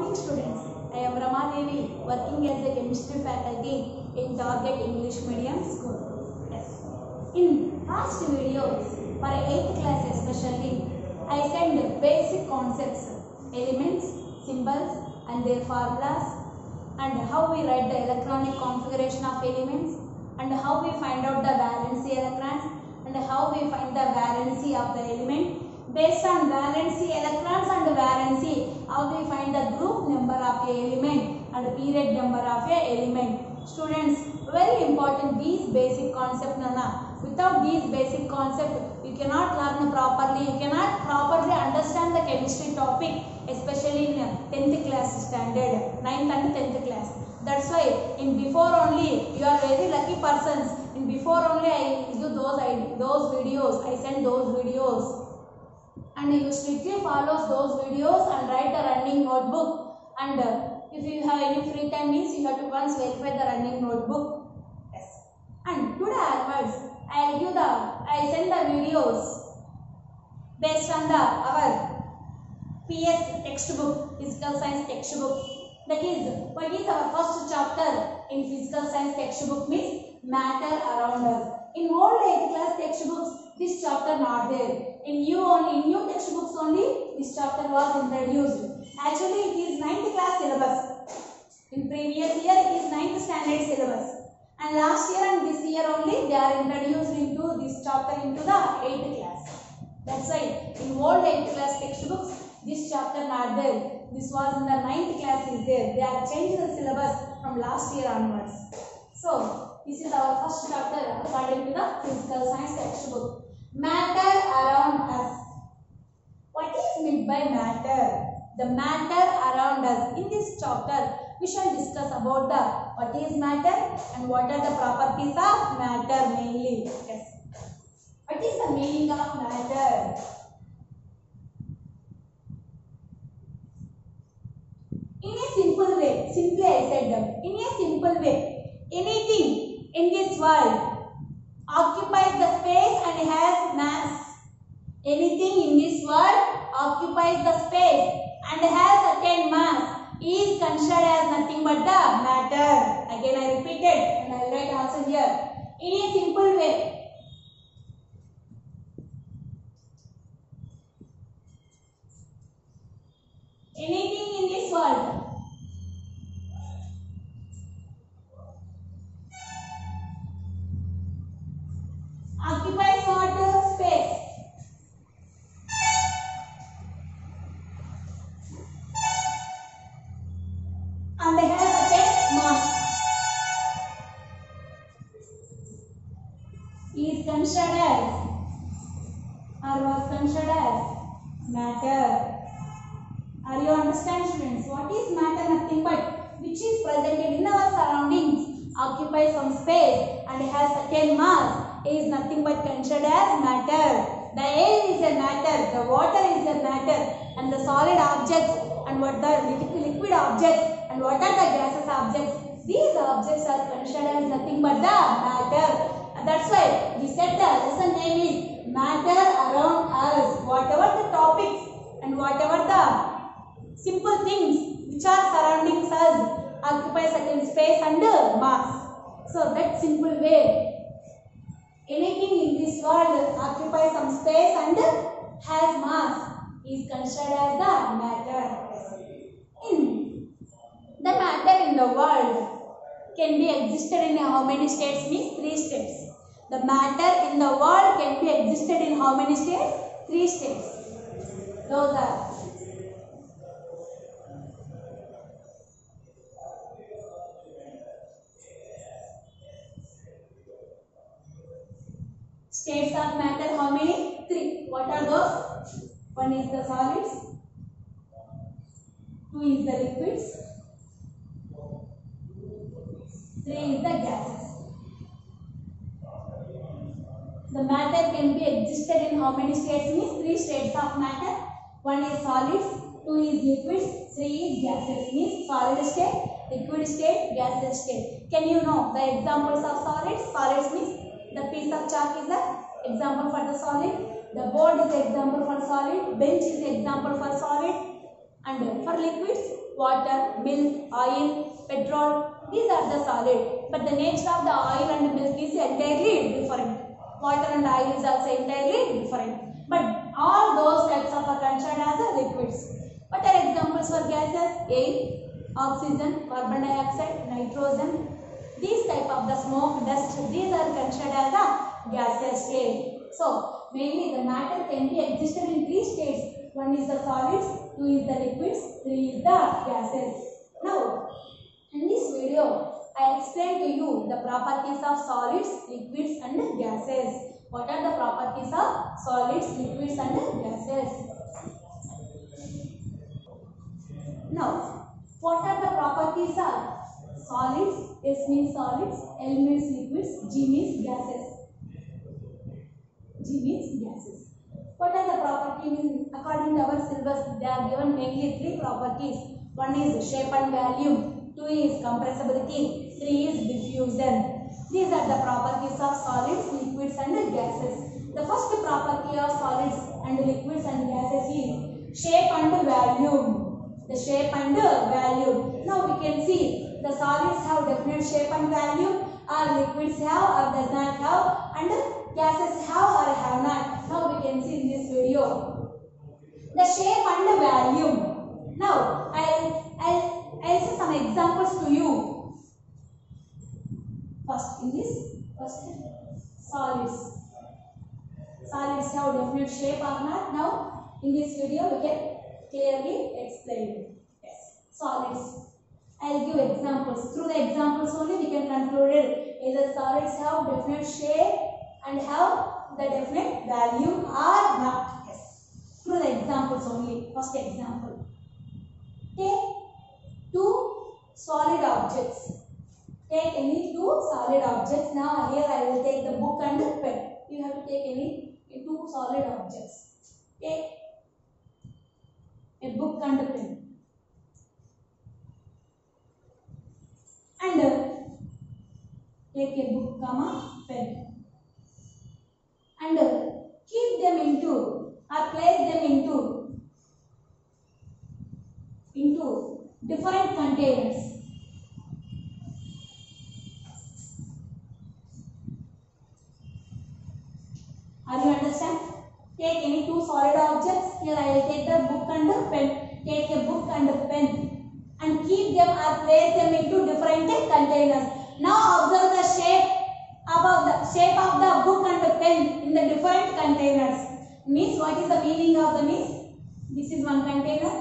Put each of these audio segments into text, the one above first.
morning students. I am Rama Devi, working as a chemistry faculty in Target English Medium School. Yes. In past videos, for 8th class especially, I send basic concepts, elements, symbols and their formulas, and how we write the electronic configuration of elements, and how we find out the valency electrons, and how we find the valency of the element. Based on valency electrons and valency, how we find the group number of a element and period number of a element. Students, very important these basic concept nana. Without these basic concept, you cannot learn properly. You cannot properly understand the chemistry topic, especially in 10th class standard, 9th and 10th class. That's why in before only you are very lucky persons. In before only I do those videos. I send those videos. And you strictly follow those videos and write a running notebook, and if you have any free time means you have to once verify the running notebook. Yes. And today onwards I send the videos based on our PS textbook, physical science textbook. That is, what is our first chapter in physical science textbook means matter around us. In old 8th class textbooks, this chapter not there. In new textbooks only, this chapter was introduced. Actually, it is 9th class syllabus. In previous year, it is 9th standard syllabus. And last year and this year only, they are introduced into this chapter into the 8th class. That's why in old 8th class textbooks, this chapter not there. This was in the 9th class is there. They have changed the syllabus from last year onwards. So, this is our first chapter according to the physical science textbook. Matter around us. What is meant by matter? The matter around us. In this chapter, we shall discuss about the what is matter and what are the properties of matter mainly. Yes. What is the meaning of matter? In a simple way, simply I said them. In a simple way, anything in this world occupies the space and has mass. Anything in this world occupies the space and has attained mass is considered as nothing but the matter. Again I repeat it and I will write also here. In a simple way, anything in this world occupies what? Space. And has attained mass is considered as or was considered as matter. Are you understand, students? What is matter? Nothing but which is present in our surroundings, occupies some space and has attained mass is nothing but considered as matter. The air is a matter, the water is a matter, and the solid objects and what the liquid objects and what are the gaseous objects. These objects are considered as nothing but the matter. And that's why we said the lesson name is matter around us. Whatever the topics and whatever the simple things which are surrounding us occupy certain space and mass. So that simple way, anything in this world occupies some space and has mass is considered as the matter. The matter in the world can be existed in how many states means 3 states. The matter in the world can be existed in how many states? 3 states. Those are states of matter. How many? 3. What are those? 1 is the solids, 2 is the liquids, 3 is the gases. The matter can be existed in how many states means 3 states of matter. 1 is solids, 2 is liquids, 3 is gases means solid state, liquid state, gaseous state. Can you know the examples of solids? Solids means the piece of chalk is the example for the solid, the board is the example for solid, bench is the example for solid, And for liquids, water, milk, oil, petrol, these are the solid. But the nature of the oil and milk is entirely different. Water and oil is also entirely different. But all those types of are considered as liquids. What are examples for gases? Air, oxygen, carbon dioxide, nitrogen. These type of the smoke, dust, these are considered as the gaseous state. So, mainly the matter can be existed in three states. One is the solids, two is the liquids, three is the gases. Now, in this video, I explain to you the properties of solids, liquids and gases. What are the properties of solids, liquids and gases? Now, what are the properties of solids? S means solids, L means liquids, G means gases. G means gases. What are the properties? According to our syllabus, they are given mainly three properties. One is shape and volume, two is compressibility, three is diffusion. These are the properties of solids, liquids and gases. The first property of solids and liquids and gases is shape and volume. The shape and volume. Now we can see the solids have definite shape and volume, or liquids have or does not have, and gases have or have not. Now we can see in this video the shape and volume. Now I'll say some examples to you. First solids. Solids have definite shape or not. Now in this video we can clearly explain. Yes, solids. I'll give examples. Through the examples only we can conclude it. Either solids have definite shape and have the definite value or not. Yes. Through the examples only. First example. Take two solid objects. Take any two solid objects. Now here I will take the book and the pen. You have to take any two solid objects. Take a book and a pen. And take a book, pen. And keep them into or place them into different containers. Are you understand? Take any two solid objects. Here I will take the book and the pen. Take a book and a pen and keep them or place them into different containers. Now observe the shape of the book and the pen in the different containers. Means what is the meaning of the means? This is one container.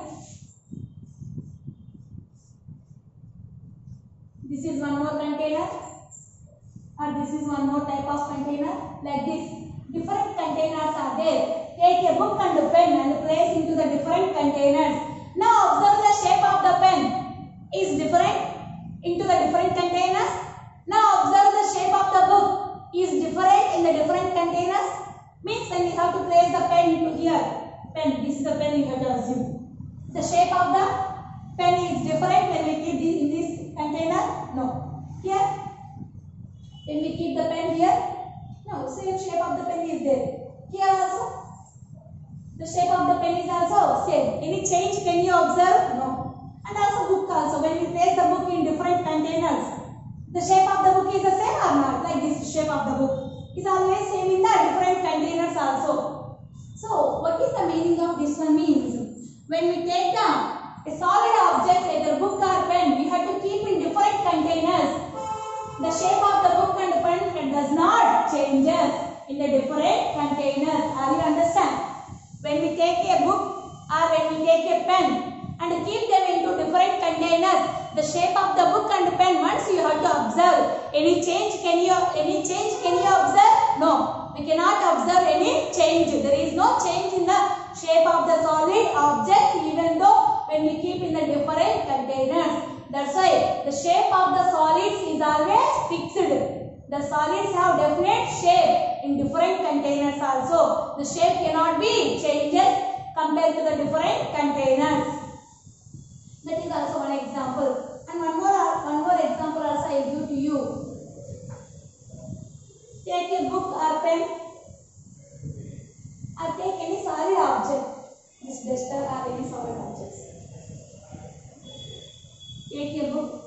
This is one more container. Or this is one more type of container. Like this. Different containers are there. Take a book and a pen and place into the different containers. Now observe the shape of the pen is different into the different containers. Now observe the shape of the book is different in the different containers. Means when we have to place the pen into here. Pen, this is the pen you have to assume. The shape of the pen is different when we keep this in this container. No. Here, when we keep the pen here. No, same shape of the pen is there. Here also, the shape of the pen is also same. Any change can you observe? No. And also book also. When we place the book in different containers, the shape of the book is the same or not? Like this shape of the book is always same in the different containers also. So, what is the meaning of this one means? When we take down a solid object, either book or pen, we have to keep in different containers. The shape of the book and pen does not changes in the different containers. Are you understand? When we take a book or when we take a pen and keep them into different containers, the shape of the book and pen, once you have to observe. Any change can you observe? No. We cannot observe any change. There is no change in the shape of the solid object even though when we keep in the different containers. That's why the shape of the solids is always fixed. The solids have definite shape in different containers also. The shape cannot be changed compared to the different containers. That is also one example. And one more example also I will give to you. Take a book or pen or take any solid object. This duster or any solid objects. take a book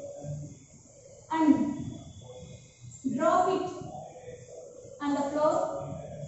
and drop it on the floor,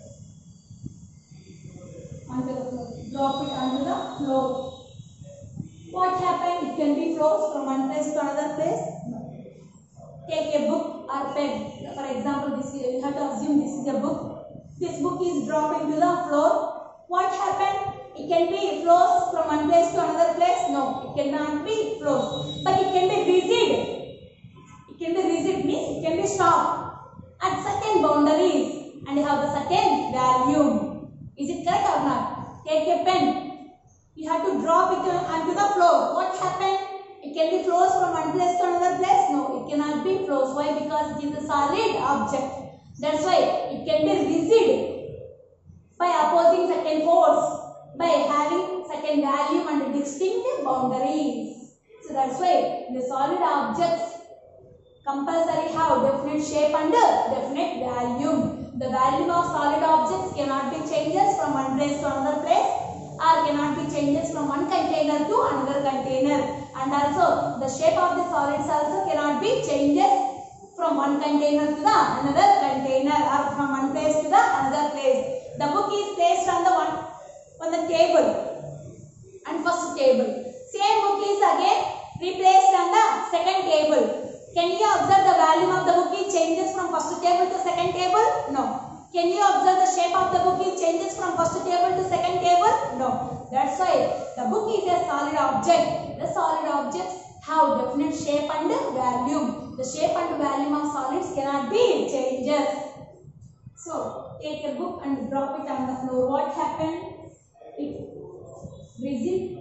onto the floor. Drop it onto the floor. What happened? It can be flows from one place to another place. No. Take a book or pen. For example, this you have to assume this is a book. This book is dropped into the floor. What happened? It can be flows from one place to another place. No, it cannot be flows. But it can be rigid. It can be rigid means it can be stopped at certain boundaries and have the certain value. Is it correct or not? Take a pen. You have to drop it onto the floor. What happened? It can be flows from one place to another place. No, it cannot be flows. Why? Because it is a solid object. That's why it can be rigid by opposing certain force, by having certain value and distinct boundaries. So that's why the solid objects compulsory have definite shape and definite value. The value of solid objects cannot be changes from one place to another place, or cannot be changes from one container to another container. And also the shape of the solids also cannot be changes from one container to the another container, or from one place to the another place. The book is placed on the table, and first table. Same book is again replaced on the second table. Can you observe the value of the book is changes from first table to second table? No. Can you observe the shape of the book is changes from first table to second table? No. That's why the book is a solid object. The solid objects have definite shape and value. The shape and value of solids cannot be changes. So take a book and drop it on the floor. What happened? It rigid.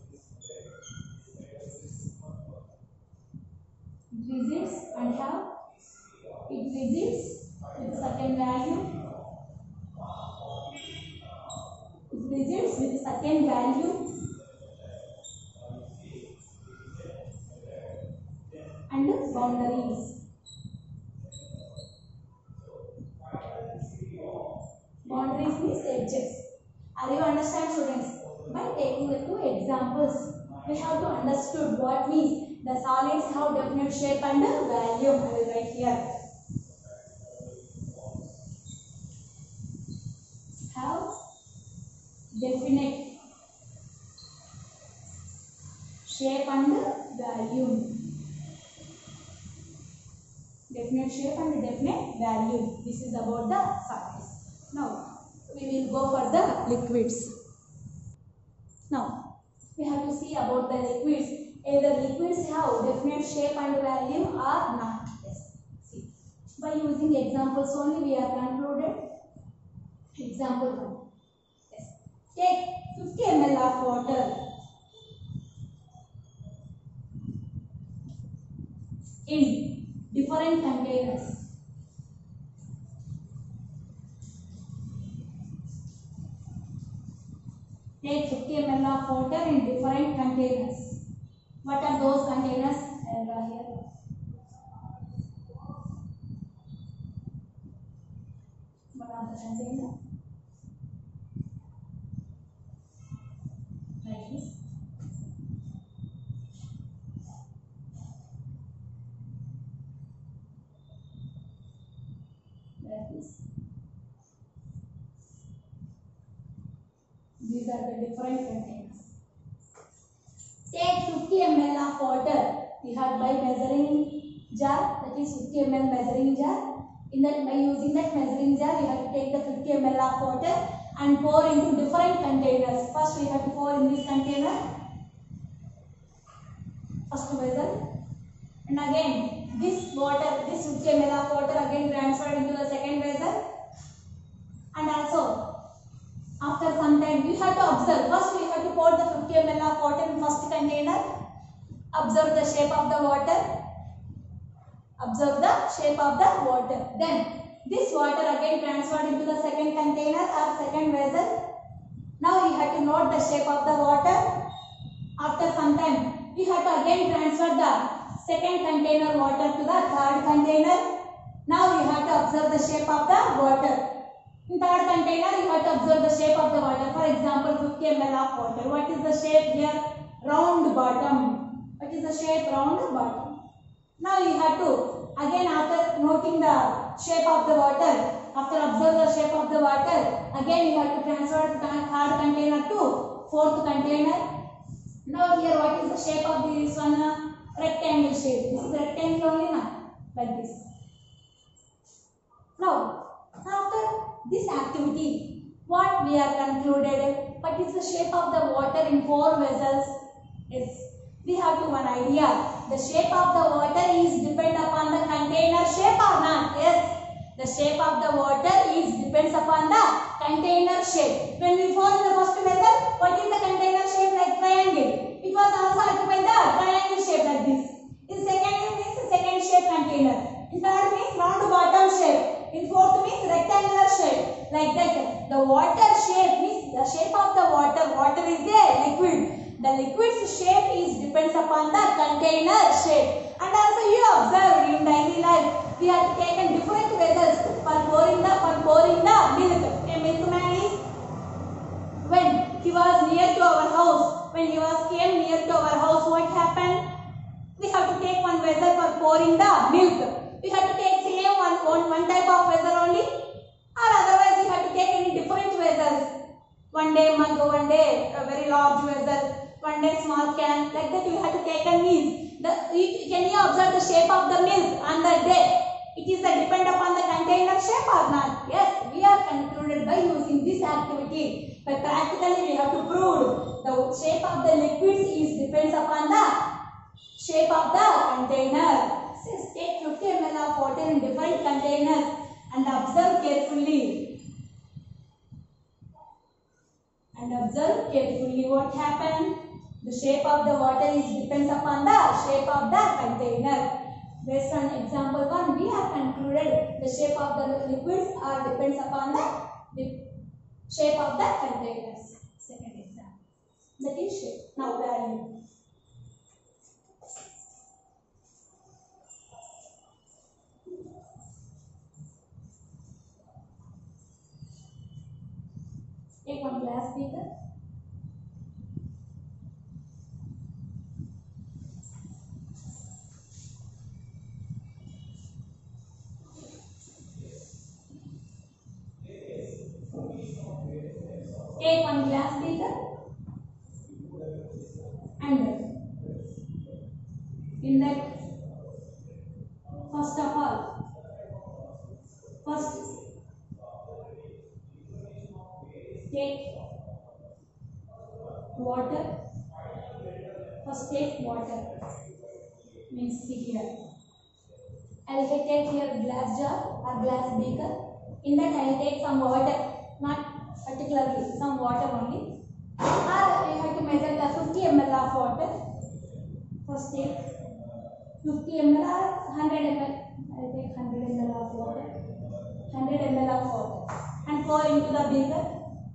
It resists and have it resists with a certain value. It resists with a certain value and boundaries. Boundaries means edges. Are you understand, students? By taking the two examples, we have to understood what means the solids have definite shape and value. I will write here. Have definite shape and value. Definite shape and definite value. This is about the solids. Now we will go for the liquids. Now we have to see about the liquids. Either liquids have definite shape and value or not. Yes. See, by using examples only we are concluded. Example 1. Yes. Take 50 ml of water in different containers. Take 50 ml of water in different containers. What are those containers? I will draw here. What are the containers? Like this. Like this. These are the different containers. Take 50 ml of water. We have by measuring jar, that is 50 ml measuring jar. In that, by using that measuring jar, we have to take the 50 ml of water and pour into different containers. First, we have to pour in this container, first vessel, and again this water, this 50 ml of water again transferred into the second vessel, and also after some time we have to observe. First, we have to pour the 50 ml of water in first container. Observe the shape of the water. Observe the shape of the water. Then this water again transferred into the second container or second vessel. Now we have to note the shape of the water. After some time, we have to again transfer the second container water to the third container. Now we have to observe the shape of the water. In third container, you have to observe the shape of the water. For example, 50 ml of water. What is the shape here? Round bottom. What is the shape? Round bottom. Now you have to, again after noting the shape of the water, after observe the shape of the water, again you have to transfer the third container to fourth container. Now here what is the shape of this one? Rectangle shape. This is rectangle only now, like this. Now after this activity, what we are concluded? What is the shape of the water in four vessels? Yes, we have to one idea. The shape of the water is depend upon the container shape or not? Yes. The shape of the water is depends upon the container shape. When we found the first method, what is the container shape? Like triangle. It was also occupied the triangle shape like this. In second means second shape container. In third means round bottom shape. In fourth means rectangular shape. Like that. The water shape means the shape of the water. Water is a liquid. The liquid's shape is depends upon the container shape. And also you observe in daily life, we have taken different vessels for pouring the milk. A milkman is, when he was near to our house, when he was came near to our house, what happened? We have to take one vessel for pouring the milk. We have to take same one type of vessel only, or otherwise we have to take any different vessels. One day mug, one day a very large vessel, one day small can. Like that we have to take a means. Can you observe the shape of the milk on that day? It is depend upon the container shape or not? Yes, we are concluded by using this activity. But practically we have to prove the shape of the liquids is depends upon the shape of the container. Says take 50 ml of water in different containers and observe carefully. What happened. The shape of the water is depends upon the shape of the container. Based on example 1, we have concluded the shape of the liquids are depends upon the shape of the containers. Second example. That is shape. Now value. Take one glass beaker. Take one glass beaker and in that, first of all, take water. First take water. Means see here. I will take here glass jar or glass beaker. In that I will take some water, not particularly some water only. Or you have to measure the 50 ml of water. First take 50 ml or 100 ml. I will take 100 ml of water. 100 ml of water and pour into the beaker.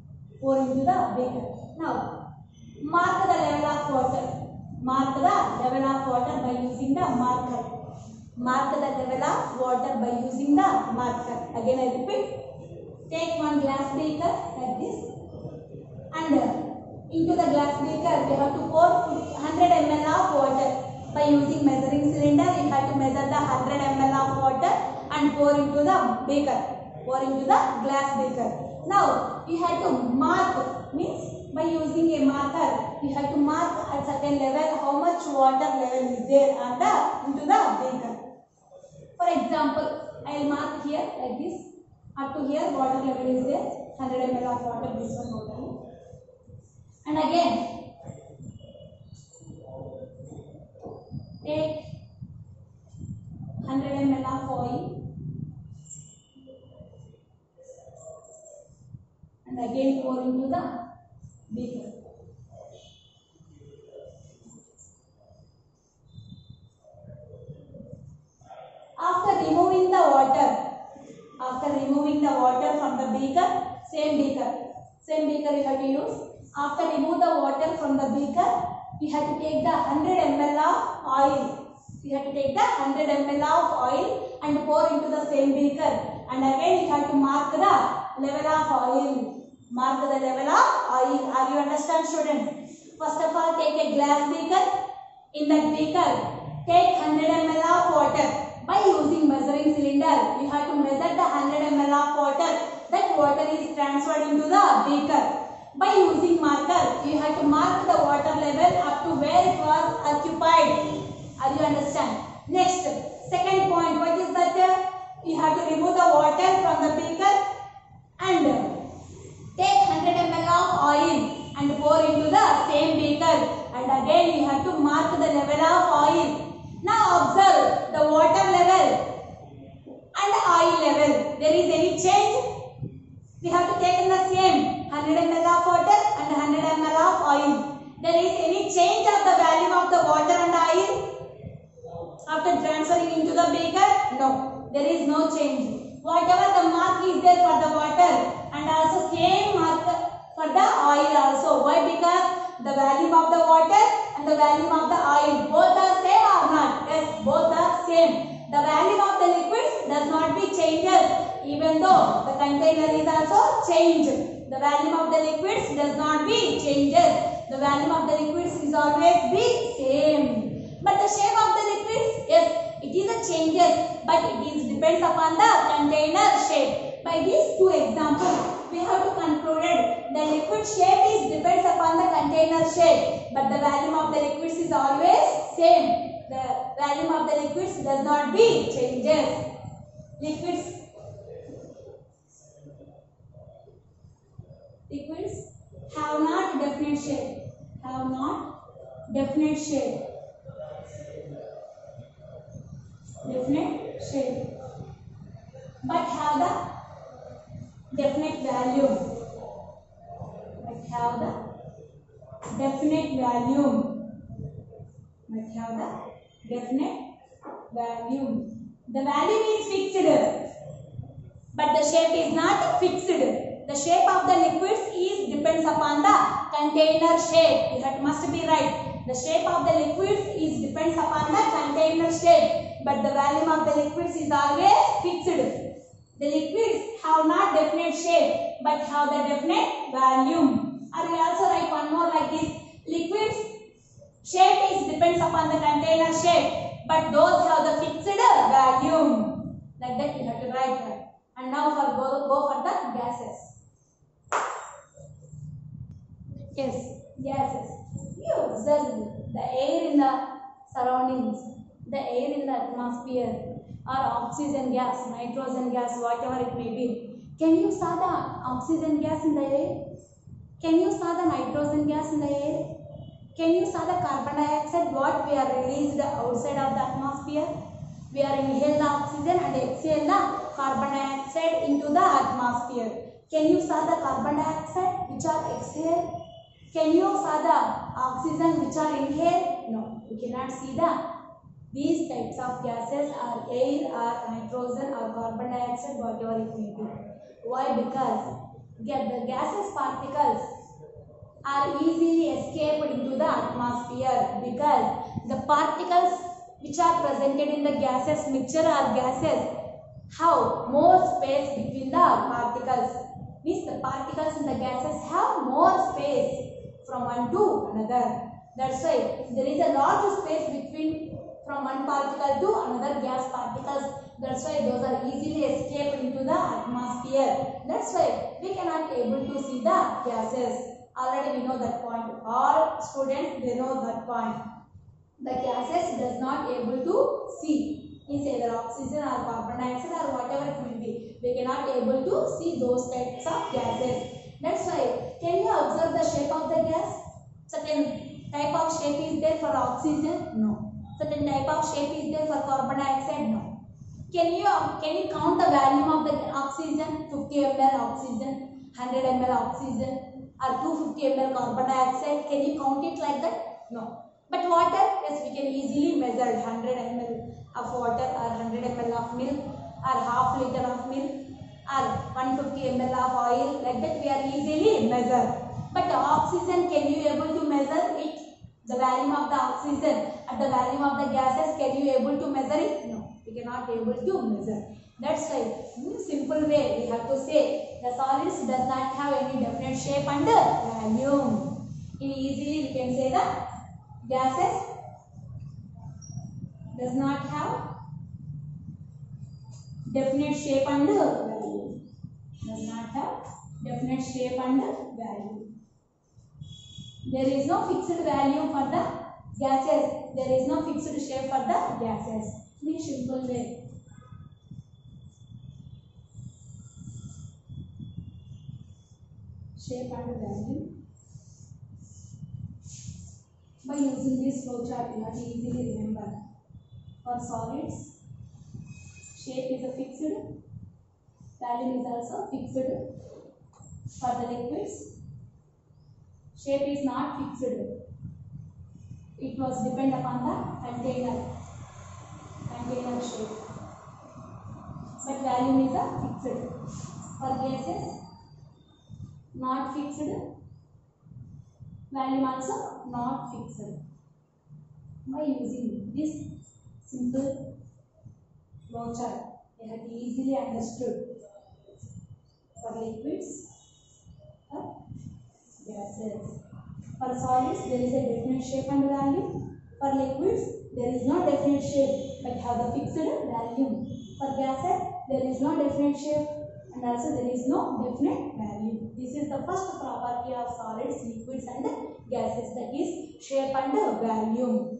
Now mark the level of water. Mark the level of water by using the marker. Mark the level of water by using the marker. Again I repeat. Take one glass beaker like this and into the glass beaker we have to pour 100 ml of water. By using measuring cylinder, we have to measure the 100 ml of water and pour into the beaker. Pour into the glass beaker. Now you have to mark, means by using a marker, you have to mark at certain level how much water level is there on into the beaker. For example, I will mark here like this. Up to here water level is there, 100 ml of water, this one water. And again, take 100 ml of oil and again pour into the beaker. After removing the water from the beaker, same beaker we have to use. After remove the water from the beaker, we have to take the 100 ml of oil. We have to take the 100 ml of oil and pour into the same beaker. And again you have to mark the level of oil. Mark the level of oil. Are you understand, students? First of all, take a glass beaker In that beaker, take 100 ml of water. By using measuring cylinder, you have to measure the 100 ml of water. That water is transferred into the beaker. By using marker, you have to mark the water level up to where it was occupied. Are you understand? Next, second point, what is that? You have to remove the water from the beaker and take 100 ml of oil and pour into the same beaker. And again you have to mark the level of oil. Now observe the water level and oil level. There is any change? We have to take in the same 100 ml of water and 100 ml of oil. There is any change of the value of the water and oil after transferring into the beaker? No, there is no change. Whatever the mark is there for the water and also same mark for the oil also. Why? Because the value of the water and the value of the oil both are same or not? Yes, both are same. The value of the liquids does not be changes even though the container is also changed. The value of the liquids does not be changes. The value of the liquids is always be same. But the shape of the liquids, yes, it is a changes, but it is depends upon the container shape. By these two examples, we have to conclude the liquid shape is depends upon the container shape, but the value of the liquids is always same. The value of the liquids does not be changes. Liquids have not definite shape. Have not definite shape. Definite shape. But have the definite value. But have the definite value. But have the definite value. The value is fixed, but the shape is not fixed. The shape of the liquids is depends upon the container shape. You must be right. The shape of the liquids is depends upon the container shape, but the value of the liquids is always fixed. The liquids have not definite shape, but have the definite value. Or we also write one more like this. Liquids shape is depends upon the container shape, but those have the fixed value. Like that you have to write that. And now go for the gases. Yes, gases. You observe the air in the surroundings, the air in the atmosphere, or oxygen gas, nitrogen gas, whatever it may be. Can you saw the oxygen gas in the air? Can you saw the nitrogen gas in the air? Can you saw the carbon dioxide what we are released outside of the atmosphere? We are inhale the oxygen and exhale the carbon dioxide into the atmosphere. Can you saw the carbon dioxide which are exhaled? Can you saw the oxygen which are inhaled? No, you cannot see these types of gases are air or nitrogen or carbon dioxide, whatever it may be. Why? Because the gases particles are easily escaped into the atmosphere, because the particles which are presented in the gases mixture or gases have more space between the particles. Means the particles in the gases have more space from one to another. That's why there is a large space between from one particle to another gas particles. That's why those are easily escaped into the atmosphere. That's why we cannot able to see the gases. Already we know that point. All students, they know that point. The gases does not able to see. Means either oxygen or carbon dioxide or whatever it may be. We cannot able to see those types of gases. That's why, can you observe the shape of the gas? Certain type of shape is there for oxygen? No. Certain type of shape is there for carbon dioxide? No. Can you count the value of the oxygen? 50 ml oxygen, 100 ml oxygen, or 250 ml carbon dioxide? Can you count it like that? No. But water, yes, we can easily measure 100 ml of water or 100 ml of milk or half liter of milk or 150 ml of oil. Like that we are easily measure. But oxygen, can you able to measure it? The value of the oxygen and the value of the gases, can you able to measure it? No, we cannot able to measure. That's why, in a simple way, we have to say the solids does not have any definite shape and value. In easily we can say the gases does not have definite shape and value. Does not have definite shape and value. There is no fixed value for the gases. There is no fixed shape for the gases. In a simple way. Shape and value. By using this flowchart, you have to easily remember. For solids, shape is a fixed, value is also fixed. For the liquids, shape is not fixed. It was depend upon the container shape. But value is a fixed. For gases, not fixed. Value also not fixed. By using this simple flowchart, you have to easily understood. For liquids, for gases. For solids, there is a definite shape and value. For liquids, there is no definite shape but have the fixed value. For gases, there is no definite shape and also there is no definite value. This is the first property of solids, liquids and gases, that is shape and value.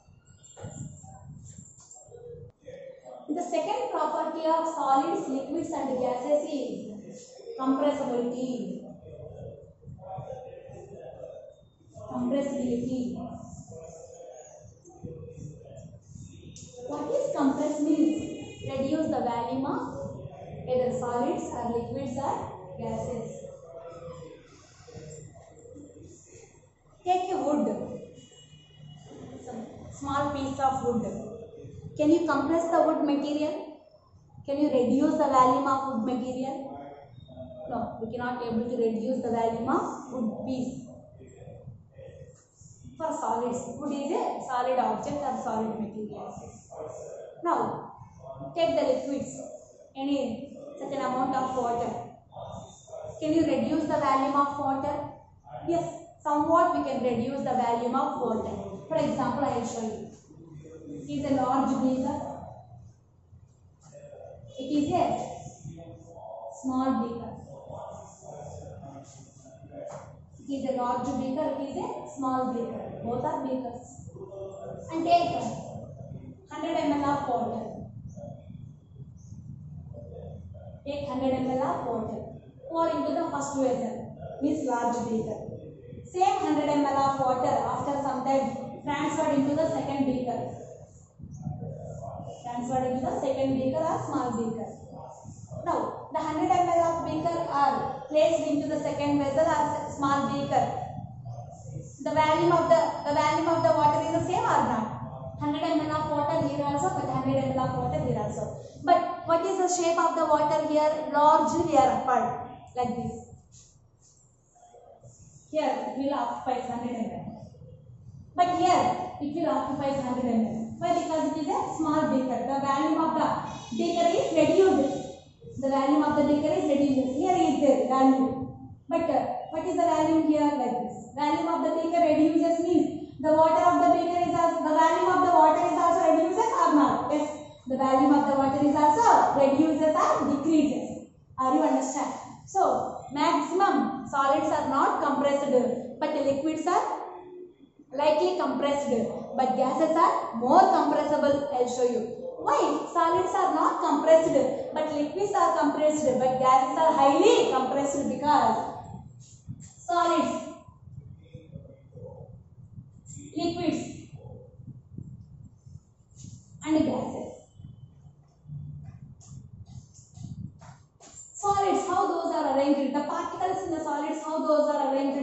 The second property of solids, liquids and gases is compressibility. Compressibility. What is compress means? Reduce the volume of either solids or liquids or gases. Take a wood, some small piece of wood. Can you compress the wood material? Can you reduce the volume of wood material? No, we cannot able to reduce the volume of wood piece. For solids, wood is a solid object or solid material. Now, take the liquids, any certain amount of water. Can you reduce the volume of water? Yes, somewhat we can reduce the volume of water. For example, I will show you. It is a large beaker. It is a small beaker. It is a large beaker, it is a small beaker. Both are beakers. And take 100 ml of water. Take 100 ml of water. Pour into the first vessel, means large beaker. Same 100 ml of water after some time transferred into the second beaker. Transferred into the second beaker or small beaker. Now, the 100 ml of beaker are placed into the second vessel or small beaker. The volume of the water is the same or not? 100 ml of water here also, but 100 ml of water here also. But what is the shape of the water here? Largely they are apart, like this. Here it will occupy 100 ml. But here it will occupy 100 ml. Why? Because it is a small beaker. The volume of the beaker is reduced. The volume of the beaker is reduced. Here is the value. But what is the value here? Like this. Volume of the beaker reduces means the water of the beaker is also, the volume of the water is also reduces or not? Yes. The volume of the water is also reduces or decreases. Are you understand? So, maximum solids are not compressed, but the liquids are lightly compressed, but gases are more compressible. I will show you. Why? Solids are not compressed, but liquids are compressed, but gases are highly compressed because solids, liquids and gases. Solids, how those are arranged? The particles in the solids, how those are arranged?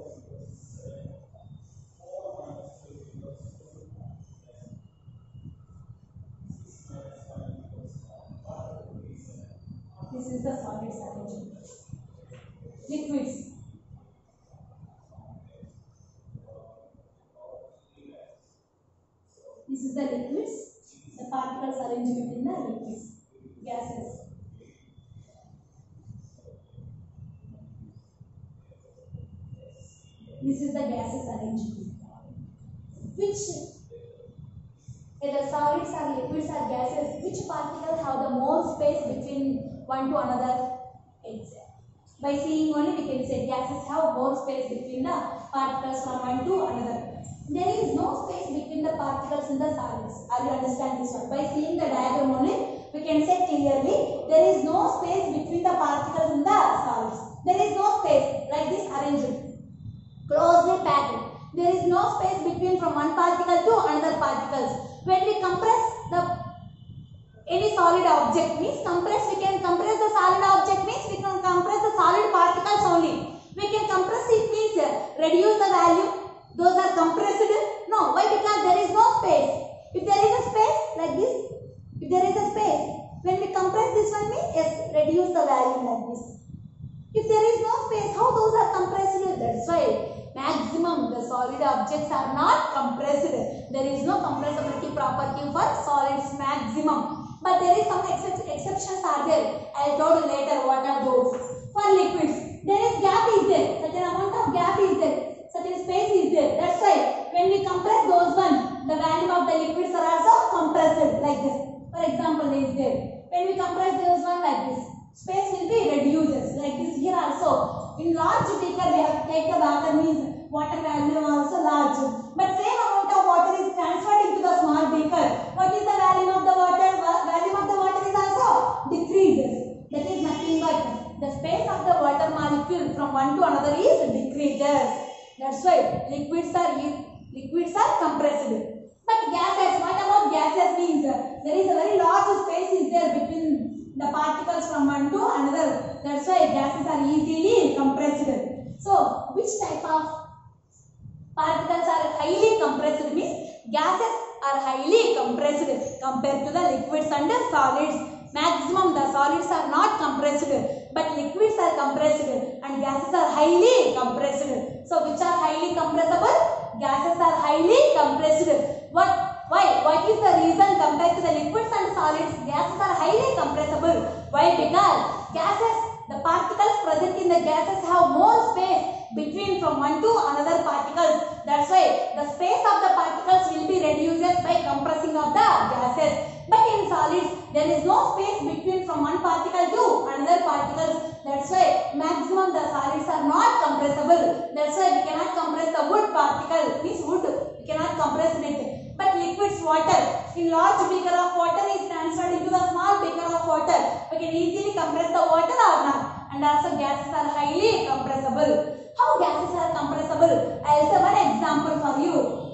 This is the solids arrangement. Liquids. This is the liquids. The particles arrangement in the liquids. Gases. This is the gases arrangement. Which either solids or liquids or gases, which particles have the more space between one to another? Exactly. By seeing only we can say gases have more space between the particles from one to another. There is no space between the particles in the solids. Are you understand this one? By seeing the diagram only we can say clearly there is no space between the particles in the solids. There is no space like this arranged, closely packed. There is no space between from one particle to another particles. When we compress the any solid object means compress, we can compress the solid object means we can compress the solid particles only. We can compress it means reduce the value. Those are compressed. No, why? Because there is no space. If there is a space like this, if there is a space, when we compress this one means yes, reduce the value like this. If there is no space, how those are compressed? That's why maximum the solid objects are not compressed. There is no compressibility property for solids maximum. But there is some exceptions are there. I will told you later what are those. For liquids, there is gap is there. Such an amount of gap is there. Such a space is there. That's why when we compress those one, the value of the liquids are also compressed like this. For example, is there. When we compress those one like this, space will be reduced like this. Here also, in large beaker we have to take the water means water value also large. But same amount of water is transferred into the small beaker. What is the value of the water? Value of the water is also decreases. That is nothing but the space of the water molecule from one to another is decreases. That's why liquids are compressed. But gases, what about gases means? There is a very large space is there between the particles from one to another. That's why gases are easily compressed. So, which type of particles are highly compressed means gases are highly compressed compared to the liquids and the solids. Maximum the solids are not compressed, but liquids are compressed and gases are highly compressed. So which are highly compressible? Gases are highly compressed. Why? What is the reason compared to the liquids and solids? Gases are highly compressible. Why? Because gases, the particles present in the gases have more space between from one to another particles. That's why the space of the particles will be reduced by compressing of the gases. But in solids, there is no space between from one particle to another particles. That's why maximum the solids are not compressible. That's why we cannot compress the wood particle. Means wood, we cannot compress it. But liquids, water, in large beaker of water is transferred into the small beaker of water. We can easily compress the water or not. And also gases are highly compressible. How gases are compressible? I will say one example for you.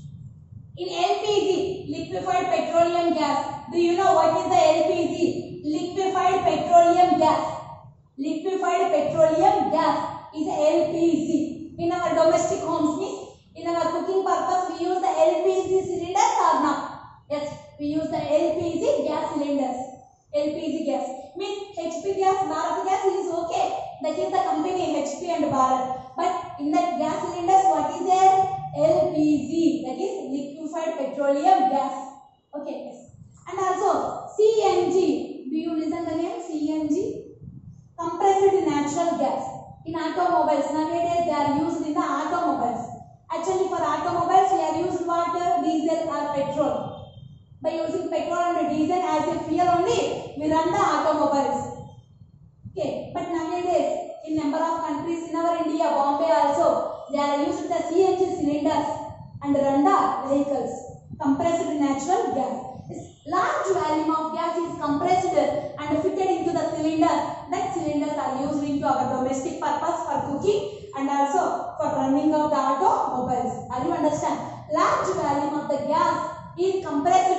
In LPG, liquefied petroleum gas. Do you know what is the LPG? Liquefied petroleum gas. Liquefied petroleum gas is LPG. In our domestic homes means in our cooking purpose we use the LPG cylinders or not? Yes, we use the LPG gas cylinders. LPG gas means HP gas, Bharat gas is okay. That is the company HP and Bharat. But in that gas cylinders, what is there? LPG, that is liquefied petroleum gas. Okay, yes. And also CNG. Do you listen the name CNG? Compressed natural gas. In automobiles, nowadays they are used in the automobiles. Actually, for automobiles, we are using water, diesel or petrol. By using petrol and diesel as a fuel only, we run the automobiles. Okay, but nowadays, in number of countries, in our India, Bombay also, they are using the CNG cylinders and run the vehicles. Compressed natural gas. Large volume of gas is compressed and fitted into the cylinder. That cylinders are used into our domestic purpose for cooking and also for running of the automobiles. Are you understand? Large volume of the gas is compressed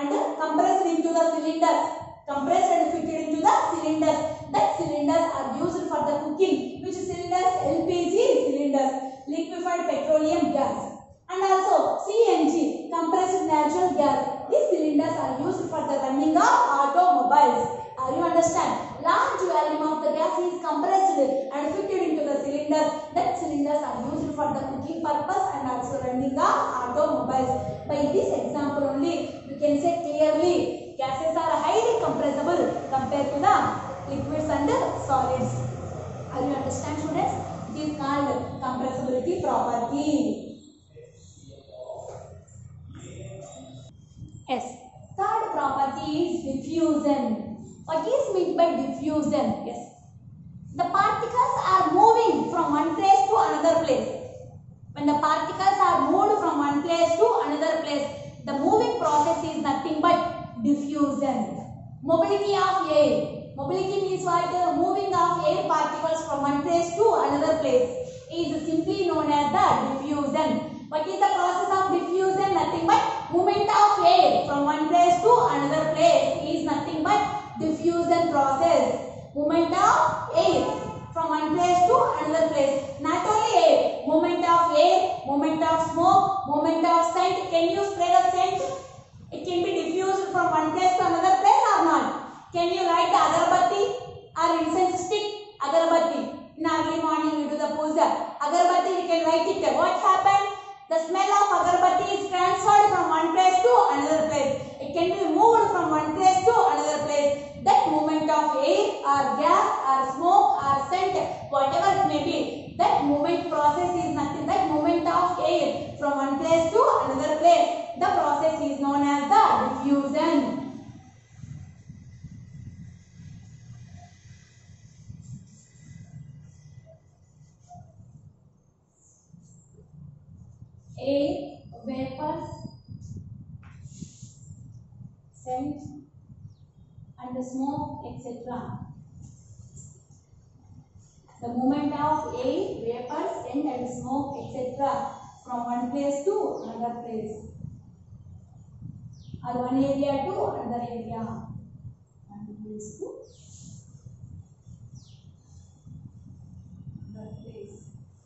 into the cylinders. Compressed and fitted into the cylinders. That cylinders are used for the cooking. Which cylinders? LPG cylinders. Liquefied petroleum gas. And also CNG, compressed natural gas. These cylinders are used for the running of automobiles. Are you understand? Large volume of the gas is compressed and fitted into the cylinder. That cylinders are used for the cooking purpose and also running of automobiles. By this example only, you can say clearly gases are highly compressible compared to the liquids and solids. Are you understand, students? It is called compressibility property. Yes. diffusion. What is meant by diffusion? Yes. The particles are moving from one place to another place. When the particles are moved from one place to another place, the moving process is nothing but diffusion. Mobility of air. Mobility means what? Moving of air particles from one place to another place is simply known as the diffusion. What is the process of diffusion? Nothing but movement of air from one place to another place is nothing but diffusion process. Movement of air from one place to another place. Not only air, movement of air, movement of smoke, movement of scent. Can you spray the scent? It can be diffused from one place to another place or not? Can you light the agarbatti or incense stick? Agarbatti. In early morning we do the puja. Agarbatti we can light it. What happened? The smell of agarbatti is transferred from one place to another place. It can be moved from one place to another place. That movement of air or gas or smoke or scent, whatever it may be, that movement process is nothing. That movement of air from one place to another place, the process is known as the diffusion. Air, vapors, scent and the smoke, etc. The movement of air, vapor, scent and smoke, etc. from one place to another place, or one area to another area. One place to another place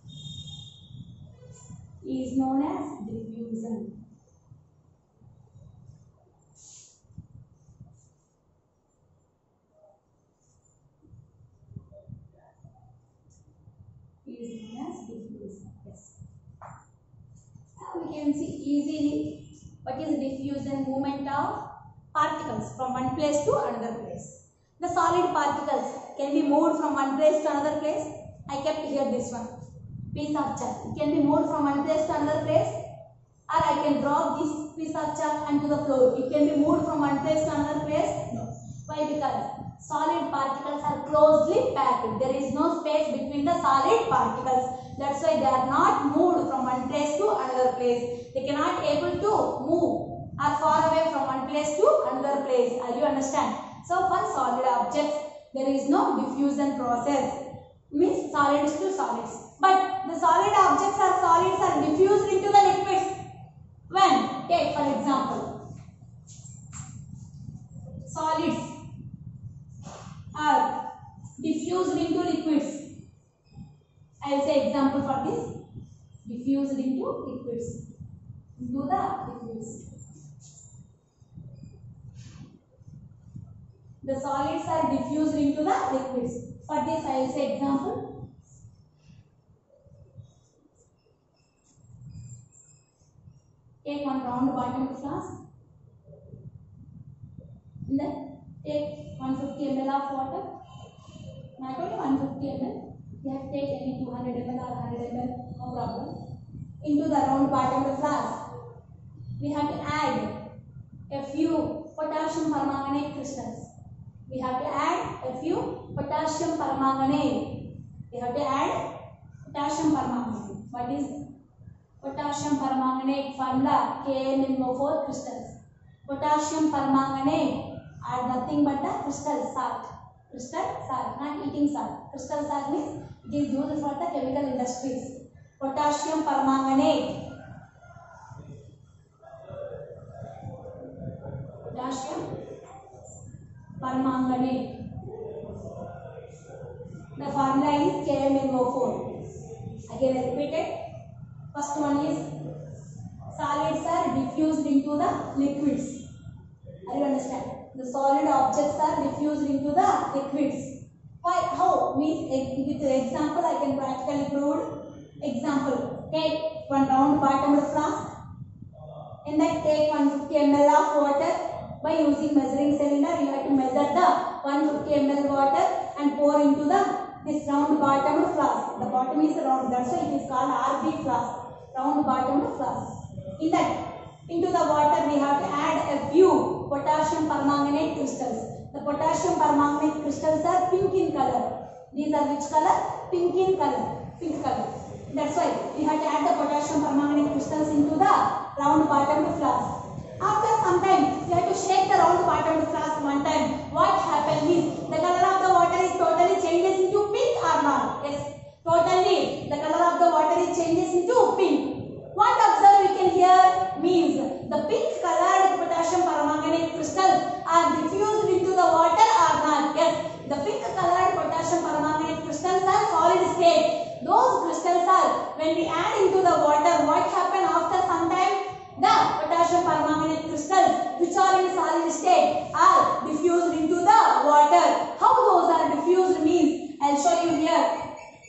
is known as diffusion. Is known as diffusion. Yes. Now we can see easily what is diffusion. Movement of particles from one place to another place. The solid particles can be moved from one place to another place. I kept here this one piece of chalk. It can be moved from one place to another place, or I can drop this piece of chalk onto the floor. It can be moved from one place to another place. No. Why? Because solid particles are closely packed. There is no space between the solid particles. That's why they are not moved from one place to another place. They cannot able to move or far away from one place to another place. Are you understand? So for solid objects, there is no diffusion process. Means solids to solids. But the solid objects or solids are diffused into the liquids. When? Take for example, solids are diffused into liquids. I will say example for this. Diffused into liquids. Into the liquids. The solids are diffused into the liquids. For this I will say example. Take one round bottom flask. And then take 150 ml of water. Not only 150 ml. You have to take any 200 ml or 100 ml, no problem. Into the round bottom flask. We have to add a few potassium permanganate crystals. We have to add a few potassium permanganate. We have to add potassium permanganate. What is potassium permanganate? Formula KMnO4 crystals. Potassium permanganate are nothing but the crystal salt. Crystal salt, not eating salt. Crystal salt means it is used for the chemical industries. Potassium permanganate. Potassium permanganate. The formula is KMnO4. Again I repeat it. First one is solids are diffused into the liquids. Are you understand? The solid objects are diffused into the liquids. Why? How? Means with the example I can practically prove. Example. Take one round bottom flask. In that take 150 ml of water. By using measuring cylinder, you have to measure the 150 ml water and pour into this round bottom flask. The bottom is round, that's why it is called RB flask. Round bottom flask. In that, into the water we have to add a few potassium permanganate crystals. The potassium permanganate crystals are pink in color. These are which color? Pink in color. Pink color. That's why we have to add the potassium permanganate crystals into the round bottomed flask. After some time, we have to shake the round bottomed flask one time. What happens is the color of the water is totally changes into pink or not? Yes, totally the color of the water is changes into pink. What observe we can hear means the pink colored potassium permanganate crystals are diffused into the water or not? Yes, the pink colored potassium permanganate crystals are solid state. Those crystals are, when we add into the water, what happen after some time? The potassium permanganate crystals which are in solid state are diffused into the water. How those are diffused means I will show you here.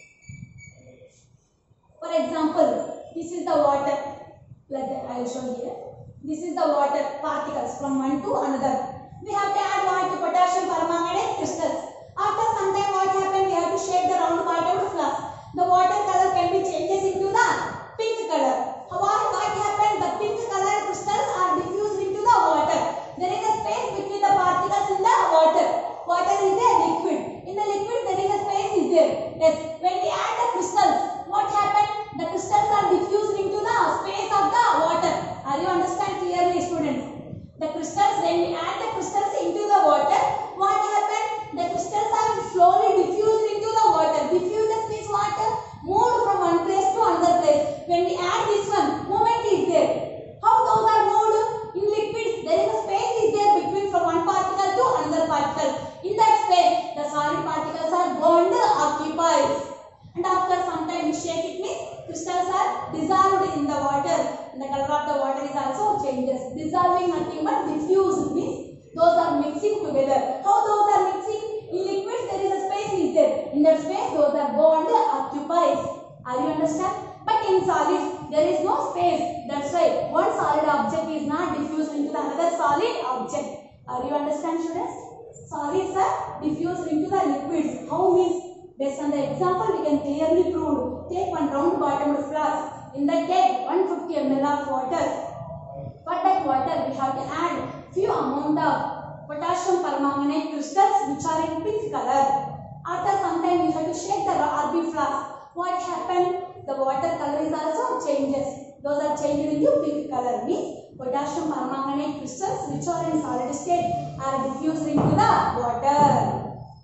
For example, this is the water. I will show here. This is the water particles from one to another. We have to add what? Potassium permanganate crystals. After some time, what happens? We have to shake the round bottomed flask. The water color can be changes into the pink color. What happened? The pink colored crystals are diffused into the water. There is a space between the particles in the water. Water is a liquid. In the liquid, there is a space is there. Yes. When we add the crystals, what happened? The crystals are diffused into the space of the water. Are you understand clearly, students? The crystals, when we add the crystals into the water, what happened? The crystals are slowly diffused into the water. Diffused means what? Moved from one place to another place. When we add this one, movement is there. How those are moved? In liquids, there is a space is there between from one particle to another particle. In that space, the solid particles are bound occupies. And after some time we shake it means crystals are dissolved in the water. And the color of the water is also changes. Dissolving nothing but diffused means those are mixing together. How those are mixing? In liquids there is a space is there. In that space those are bound occupies. Are you understand? But in solids there is no space. That's why one solid object is not diffused into the another solid object. Are you understand, students? Solids are diffused into the liquids. How means? Based on the example, we can clearly prove. Take one round bottomed flask. In that take 150 ml of water. For that water, we have to add few amount of potassium permanganate crystals which are in pink color. After some time, we have to shake the RB flask. What happened? The water color is also changes. Those are changed into pink color. Means potassium permanganate crystals which are in solid state are diffused into the water.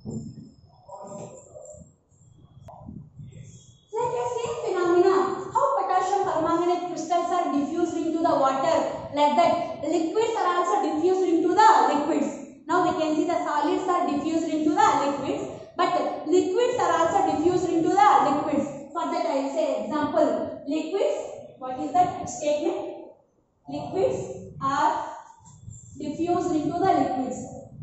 Like the same phenomena, how potassium permanganate crystals are diffused into the water, like that liquids are also diffused into the liquids. Now we can see the solids are diffused into the liquids, but liquids are also diffused into the liquids. For that I will say example, liquids, what is that statement? Liquids are diffused into the liquids.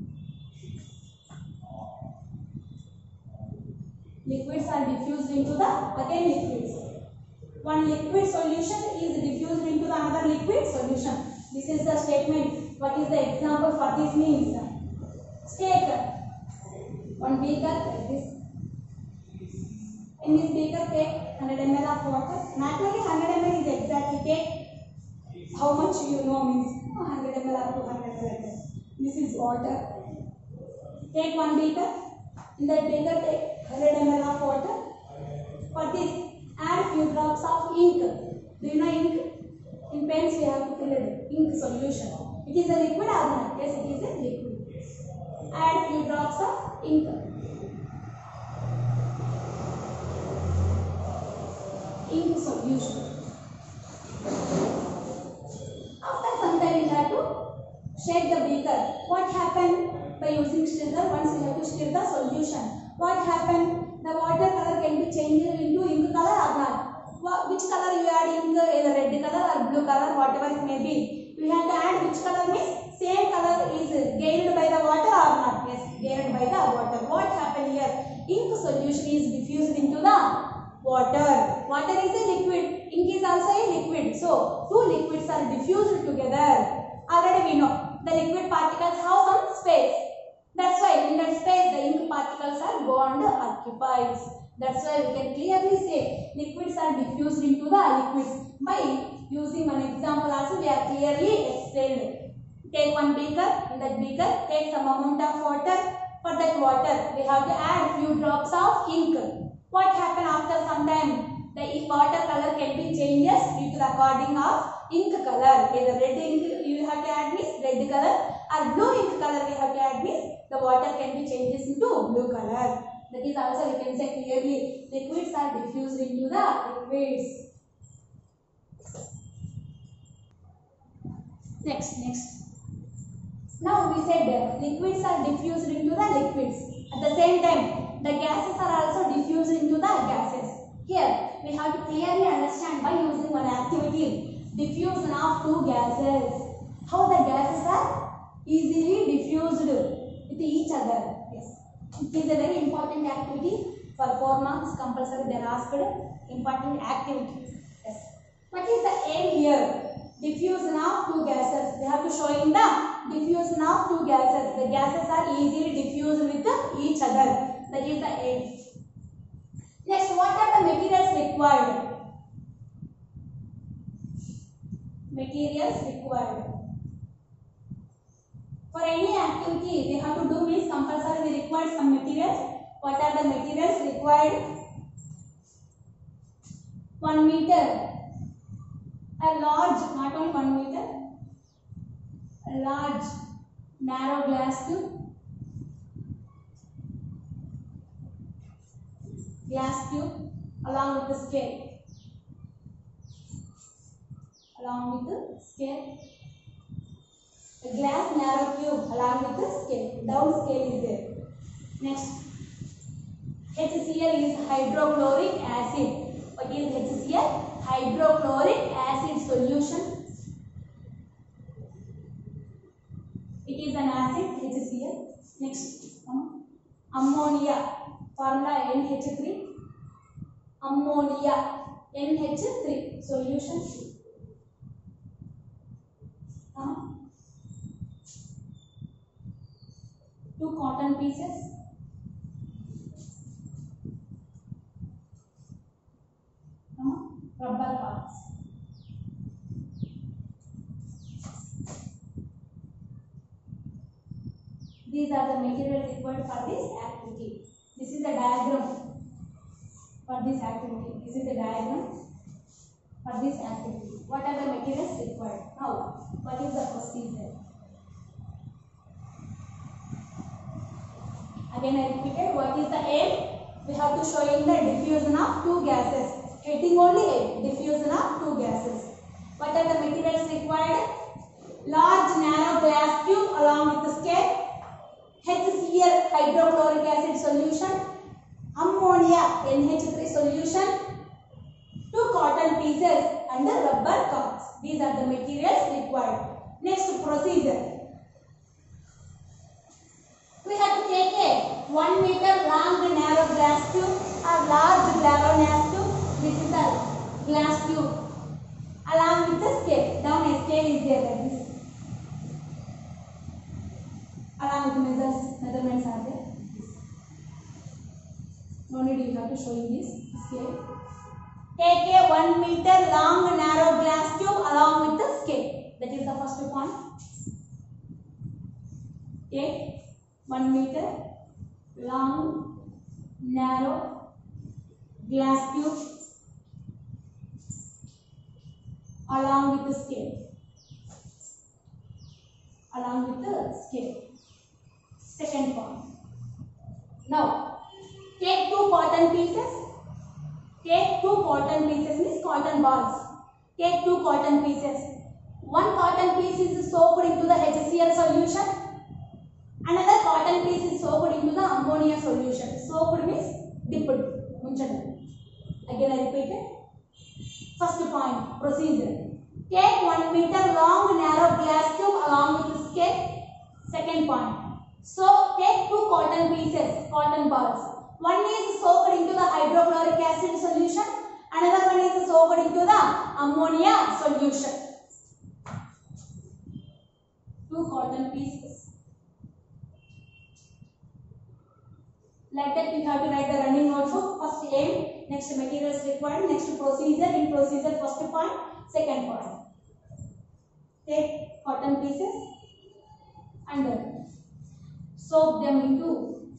Liquids are diffused into the again liquids. One liquid solution is diffused into the another liquid solution. This is the statement. What is the example for this means? Take one beaker like this. In this beaker take 100 ml of water. Naturally 100 ml is exactly take how much you know means 100 ml or 200 ml. This is water. Take one beaker. In that beaker take 100 ml of water. For this, add few drops of ink. Do you know ink? In pens we have to fill it. Ink solution. It is a liquid or not? Yes, it is a liquid. Add few drops of ink. Ink solution. After some time we have to shake the beaker. What happened? By using stirrer, once we have to stir the solution. What happened? The water color can be changed into ink color or not. Which color you add ink? Either red color or blue color, whatever it may be. We have to add which color means same color is gained by the water or not. Yes, gained by the water. What happened here? Ink solution is diffused into the water. Water is a liquid. Ink is also a liquid. So, two liquids are diffused together. Already we know the liquid particles have some space. That's why in that space the ink particles are bond occupies. That's why we can clearly say liquids are diffused into the liquids. By using one example also we are clearly explained. Take one beaker. In that beaker, take some amount of water. For that water, we have to add few drops of ink. What happen after some time? The water color can be changes due to the according of ink color. Either red ink you have to add means red color, or blue ink color we have to add means the water can be changes into blue color. That is also we can say clearly liquids are diffused into the liquids. Next. Now we said liquids are diffused into the liquids. At the same time, the gases are also diffused into the gases. Here we have to clearly understand by using one activity, diffusion of two gases. How the gases are easily diffused with each other. Yes, it is a very important activity for 4 marks. Compulsory they are asked important activity. Yes. What is the aim here? Diffusion of two gases. We have to show in the diffusion of two gases. The gases are easily diffused with each other. That is the aim. Next, what are the materials required? Materials required. For any activity, we have to do means compulsory we require some materials. What are the materials required? 1 meter. A large, not only 1 meter, a large narrow glass tube. Along with the scale. A glass narrow tube along with the scale. Down scale is there. Next, HCl is hydrochloric acid. What is HCl? Hydrochloric acid solution. It is an acid HCl. Next, ammonia. Formula NH3. Ammonia NH3 solution. 2 cotton pieces. Rubber parts. These are the materials required for this activity. This is the diagram for this activity. What are the materials required? Now, what is the procedure? Again I repeated, what is the aim? We have to show in the diffusion of two gases. Heading only aim, diffusion of two gases. What are the materials required? Large narrow glass tube along with the scale. HCl hydrochloric acid solution. Ammonia NH3 solution. 2 cotton pieces and the rubber cords. These are the materials required. Next procedure. We have to take a 1 meter long narrow glass tube or large narrow glass tube. This is the glass tube. Along with the scale. Down a scale is there like this. Along with measurements are there. No need you have to show in this scale. Take a 1 meter long narrow glass tube along with the scale. That is the first point. Take 1 meter long narrow glass tube along with the scale. Second point. Now, take 2 cotton pieces. Take 2 cotton pieces means cotton balls. Take 2 cotton pieces. 1 cotton piece is soaked into the HCl solution. Another cotton piece is soaked into the ammonia solution. Soaked means dipped. Again I repeat it. First point, procedure. Take 1 meter long narrow glass tube along with the scale. Second point. So take 2 cotton pieces, cotton balls. One is soaked into the hydrochloric acid solution. Another one is soaked into the ammonia solution. 2 cotton pieces. Like that we have to write the running also. First aim, next materials required, next procedure. In procedure first point, second point. Take cotton pieces. and soak them into,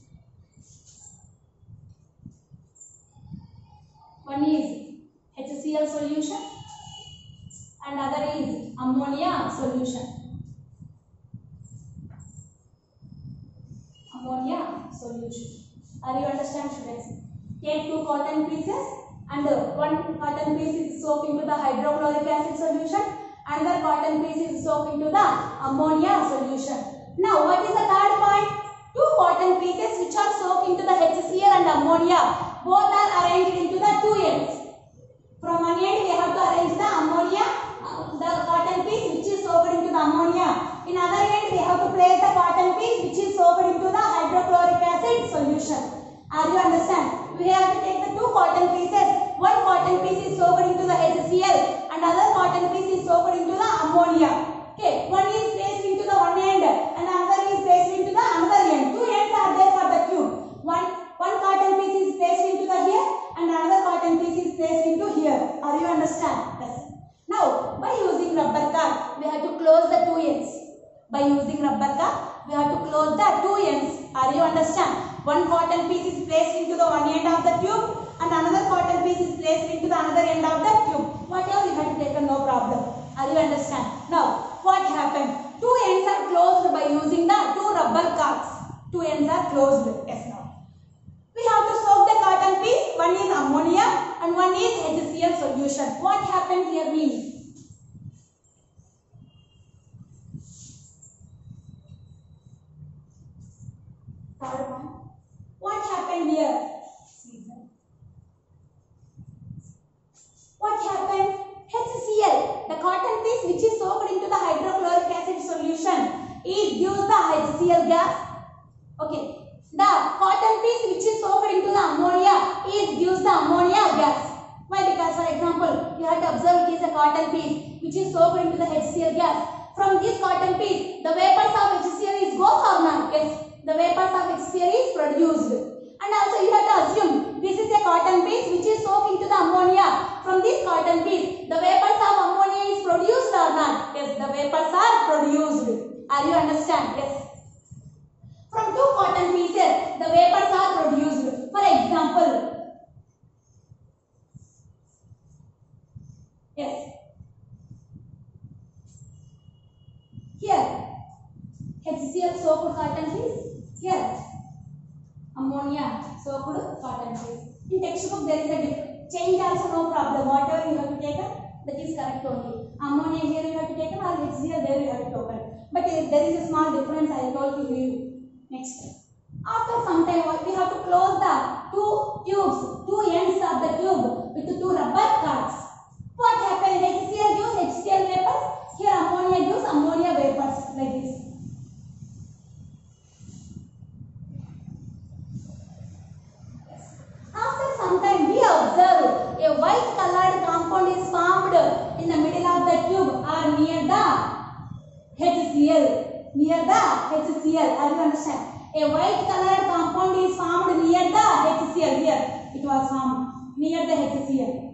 one is HCl solution and other is ammonia solution. Ammonia solution. Are you understand, students? Take 2 cotton pieces and one cotton piece is soaked into the hydrochloric acid solution, another cotton piece is soaked into the ammonia solution. Now what is the third point? 2 cotton pieces which are soaked into the HCl and ammonia, both are arranged into the 2 ends. From one end we have to arrange the ammonia, the cotton piece which is soaked into the ammonia. In other end we have to place the cotton piece which is soaked into the hydrochloric acid solution. Are you understand? We have to take the 2 cotton pieces. One cotton piece is soaked into the HCl and other cotton piece is soaked into the ammonia. Okay, one is placed into the one end and another is placed into the another end. 2 ends are there for the tube. One cotton piece is placed into the here and another cotton piece is placed into here. Are you understand? Yes. Now, by using rubber cord, we have to close the 2 ends. By using rubber cord, we have to close the 2 ends. Are you understand? One cotton piece is placed into the one end of the tube and another cotton piece is placed into the another end of the tube. Whatever you have to take, no problem. Are you understand? Now, what happened? 2 ends are closed by using the 2 rubber cords. 2 ends are closed. Yes, now. We have to soak the cotton piece. One is ammonia and one is HCl solution. What happened here means? Third one. What happened here? What happened? HCl, the cotton piece which is soaked into the hydrochloric acid solution, it gives the HCl gas. Okay. The cotton piece which is soaked into the ammonia, it gives the ammonia gas. Why? Because for example, you have to observe it is a cotton piece which is soaked into the HCl gas. From this cotton piece, the vapors of HCl is goes or not? Yes. The vapors of HCl is produced. And also you have to assume this is a cotton piece which is soaked into the ammonia. From this cotton piece, the vapors of ammonia is produced or not? Yes, the vapors are produced. Are you understand? Yes. From 2 cotton pieces, the vapors are produced. For example, yes, here HCl soaked cotton piece, here ammonia soaked cotton piece. In textbook there is a difference. Change also no problem. Whatever you have to take, that is correct only. Ammonia here you have to take, or HCl there you have to take. But there is a small difference I told you. Next, after some time we have to close the 2 tubes, 2 ends of the tube with 2 rubber cords. What happens? HCl gives HCl vapors, here ammonia gives ammonia vapors, like this. After some time we observe a white colored compound is formed in the middle of the tube or near the HCl. Near the HCl, are you understand? A white colored compound is formed near the HCl. Here it was formed near the HCl.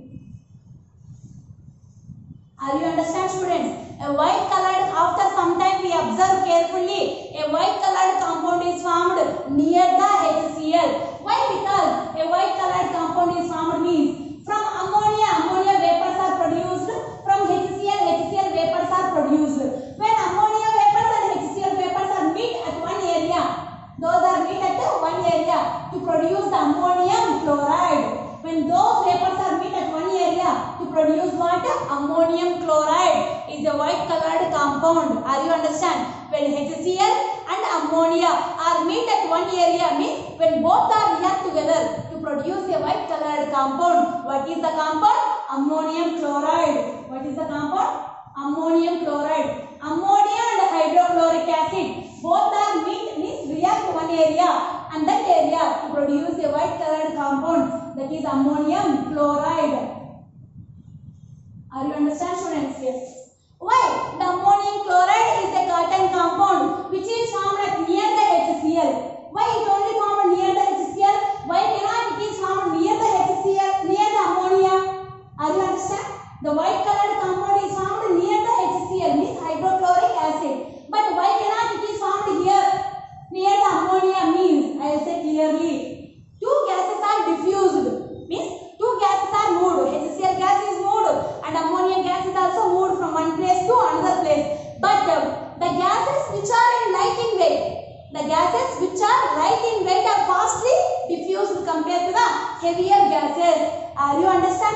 Are you understand, students? A white colored, after some time we observe carefully, a white colored compound is formed near the HCl. Why? Because a white colored compound is formed means from ammonia vapors are produced. From HCl vapors are produced. When ammonia vapors and HCl vapors are meet at one area, those are meet at one area to produce the ammonium chloride. When those vapors are meet at one area to produce what? Ammonium chloride is a white colored compound. Are you understand? When HCl and ammonia are meet at one area means when both are react together to produce a white colored compound. What is the compound? Ammonium chloride. What is the compound? Ammonium chloride. Ammonia and hydrochloric acid both are meet means react one area and that area to produce a white colored compound, that is ammonium chloride. Are you understand, students? Yes. Why? The ammonium chloride is a cotton compound which is formed at near the HCl. Why it only formed near the HCl? Why cannot it is formed near the HCl, near the ammonia? Are you understand? The white colored compound is formed near the HCl.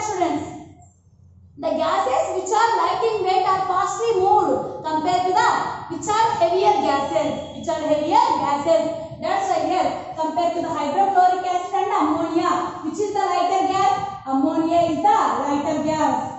that, students? The gases which are light in weight are fastly moved compared to the which are heavier gases. Which are heavier gases. That's why here compared to the hydrochloric acid and ammonia, which is the lighter gas? Ammonia is the lighter gas.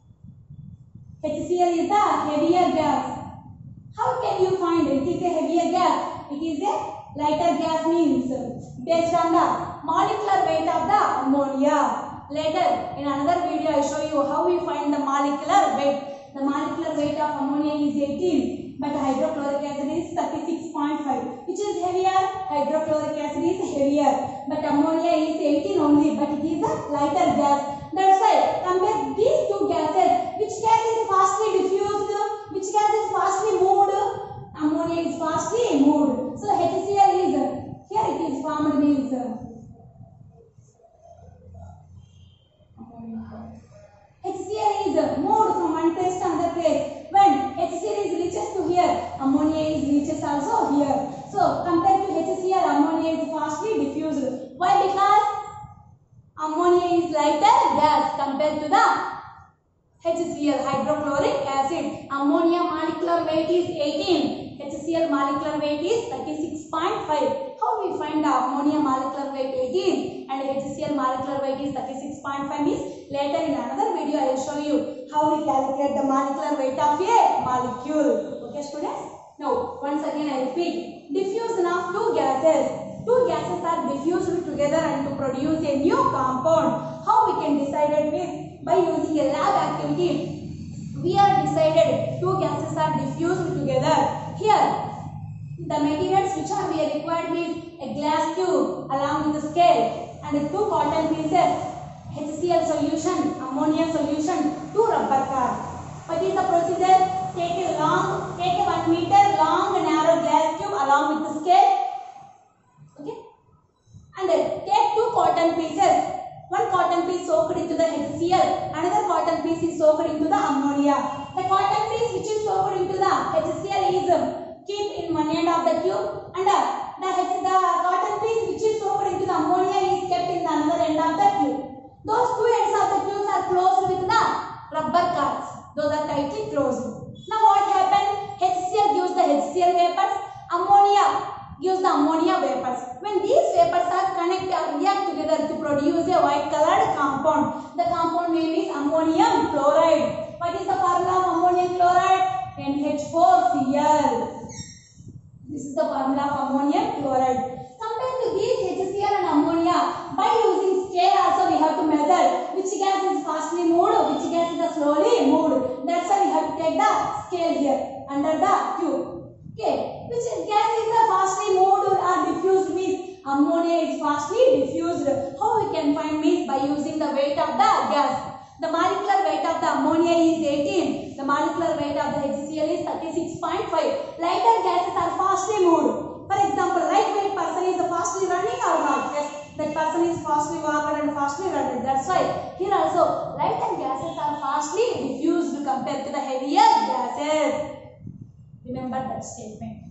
HCl is the heavier gas. How can you find it is a heavier gas? It is a lighter gas means based on the molecular weight of the ammonia. Later in another video I show you how we find the molecular weight. The molecular weight of ammonia is 18, but hydrochloric acid is 36.5. Which is heavier? Hydrochloric acid is heavier, but ammonia is 18 only, but it is a lighter gas. That's why compare these two gases. Which gas is fastly diffused? Which gas is fastly moved? Ammonia is fastly moved. So HCl is here it is formed means HCl is moved from one place to another place. When HCl is reaches to here, ammonia is reaches also here. So compared to HCl, ammonia is fastly diffused. Why? Because ammonia is lighter gas compared to the HCl, hydrochloric acid. Ammonia molecular weight is 18. HCl molecular weight is 36.5. How we find the ammonia molecular weight 18 and HCl molecular weight is 36.5 means later in another video I will show you how we calculate the molecular weight of a molecule. Okay, students? Now once again I repeat. Diffusion of two gases. Two gases are diffused together and to produce a new compound. How we can decide it with? By using a lab activity. We are decided two gases are diffused together. Here the materials which are we required means a glass tube along with a scale and two cotton pieces, HCl solution, ammonia solution, two rubber cards. What is the procedure? Take a 1 meter long narrow glass tube along with the scale. Okay, and take two cotton pieces. One cotton piece soaked into the HCl, another cotton piece is soaked into the ammonia. The cotton piece which is soaked into the HCl is keep in one end of the tube, and the cotton piece which is soaked into the ammonia is kept in the another end of the tube. Those two ends of the tubes are closed with the rubber cards. Those are tightly closed. Now what happened? HCl gives the HCl vapors, ammonia gives the ammonia vapors. When these vapors are connected or react together to produce a white colored compound, the compound name is ammonium chloride. What is the formula of ammonium chloride? NH4Cl. This is the formula of ammonium chloride. Compared to these HCl and ammonia, by using scale also we have to measure which gas is fastly moved, which gas is slowly moved. That's why we have to take the scale here under the tube. Okay, which gas is fastly moved or diffused means ammonia is fastly diffused. How we can find means by using the weight of the gas. The molecular weight of the ammonia is 18. The molecular weight of the HCl is 36.5. Lighter gases are fastly moved. For example, lightweight person is fastly running or not? Yes, that person is fastly walking and fastly running. That's why here also lighter gases are fastly diffused compared to the heavier gases. Remember that statement.